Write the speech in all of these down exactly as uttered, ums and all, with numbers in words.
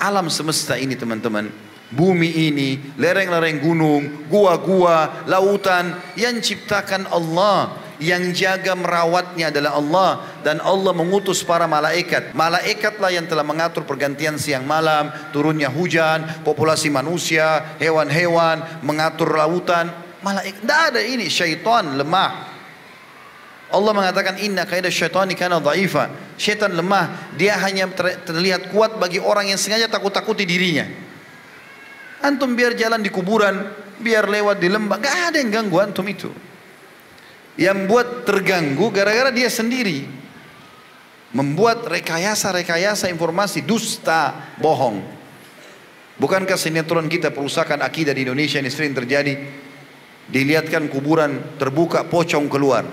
Alam semesta ini teman-teman, bumi ini, lereng-lereng gunung, gua-gua, lautan, yang ciptakan Allah, yang jaga merawatnya adalah Allah, dan Allah mengutus para malaikat. Malaikatlah yang telah mengatur pergantian siang malam, turunnya hujan, populasi manusia, hewan-hewan, mengatur lautan. Malaikat, tidak ada ini. Syaitan lemah. Allah mengatakan inna kaida syaitani kana dhaifa. Syaitan lemah, dia hanya terlihat kuat bagi orang yang sengaja takut-takuti dirinya. Antum biar jalan di kuburan, biar lewat di lembah, gak ada yang ganggu antum itu. Yang buat terganggu gara-gara dia sendiri membuat rekayasa-rekayasa informasi dusta, bohong. Bukankah sinetron kita perusakan akidah di Indonesia ini sering terjadi? Dilihatkan kuburan terbuka, pocong keluar.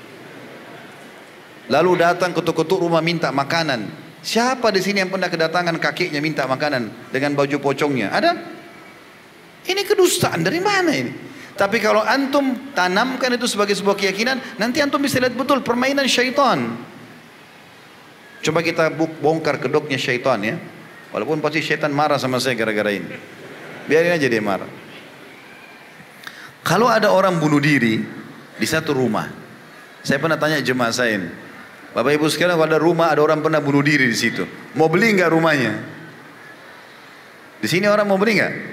Lalu datang ketuk-ketuk rumah minta makanan. Siapa di sini yang pernah kedatangan kakeknya minta makanan dengan baju pocongnya? Ada? Ini kedustaan dari mana ini? Tapi kalau antum tanamkan itu sebagai sebuah keyakinan, nanti antum bisa lihat betul permainan syaitan. Coba kita bongkar kedoknya syaitan ya. Walaupun pasti syaitan marah sama saya gara-gara ini. Biarin aja dia marah. Kalau ada orang bunuh diri di satu rumah, saya pernah tanya jemaah saya ini, Bapak Ibu sekalian, kalau ada rumah ada orang pernah bunuh diri di situ, mau beli nggak rumahnya? Di sini orang mau beli nggak?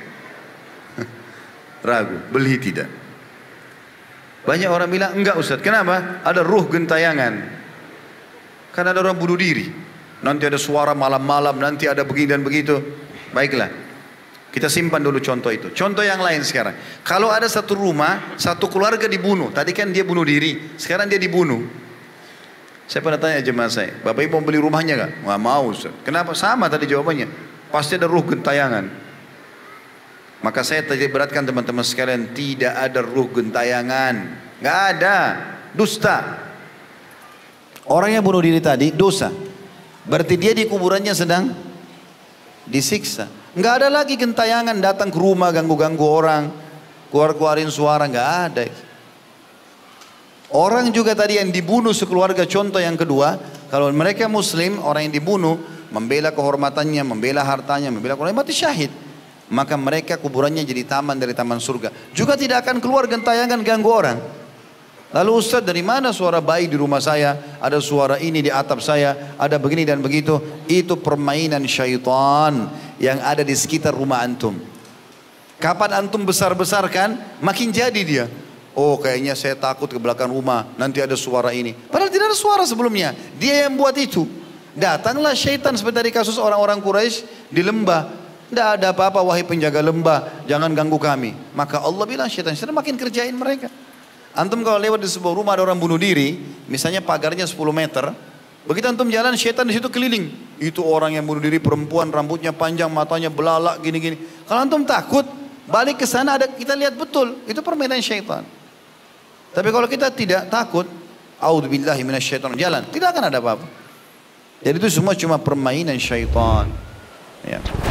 Ragu, beli tidak. Banyak orang bilang enggak Ustaz. Kenapa? Ada ruh gentayangan. Karena ada orang bunuh diri. Nanti ada suara malam-malam, nanti ada begini dan begitu. Baiklah, kita simpan dulu contoh itu. Contoh yang lain sekarang. Kalau ada satu rumah, satu keluarga dibunuh. Tadi kan dia bunuh diri, sekarang dia dibunuh. Saya pernah tanya jemaah saya, Bapak Ibu mau beli rumahnya nggak? Nggak mau Ustaz. Kenapa? Sama tadi jawabannya. Pasti ada ruh gentayangan. Maka saya tadi beratkan teman-teman sekalian, tidak ada ruh gentayangan. Nggak ada. Dusta. Orang yang bunuh diri tadi dosa. Berarti dia di kuburannya sedang disiksa. Nggak ada lagi gentayangan datang ke rumah ganggu-ganggu orang, keluar-keluarin suara, nggak ada. Orang juga tadi yang dibunuh sekeluarga, contoh yang kedua, kalau mereka muslim, orang yang dibunuh membela kehormatannya, membela hartanya, membela keluarga, mati syahid. Maka mereka kuburannya jadi taman dari taman surga. Juga tidak akan keluar gentayangan ganggu orang. Lalu Ustaz, dari mana suara bayi di rumah saya? Ada suara ini di atap saya, ada begini dan begitu. Itu permainan syaitan yang ada di sekitar rumah antum. Kapan antum besar-besarkan, makin jadi dia. Oh kayaknya saya takut ke belakang rumah, nanti ada suara ini. Padahal tidak ada suara sebelumnya. Dia yang buat itu. Datanglah syaitan seperti dari kasus orang-orang Quraisy di lembah. Tidak ada apa-apa wahai penjaga lembah, jangan ganggu kami. Maka Allah bilang syaitan, syaitan makin kerjain mereka. Antum kalau lewat di sebuah rumah ada orang bunuh diri, misalnya pagarnya sepuluh meter, begitu antum jalan syaitan di situ keliling. Itu orang yang bunuh diri, perempuan, rambutnya panjang, matanya belalak gini-gini. Kalau antum takut, balik ke sana ada kita lihat betul, itu permainan syaitan. Tapi kalau kita tidak takut, a'udzubillahi minasyaitonir rajim, jalan, tidak akan ada apa-apa. Jadi itu semua cuma permainan syaitan. Ya.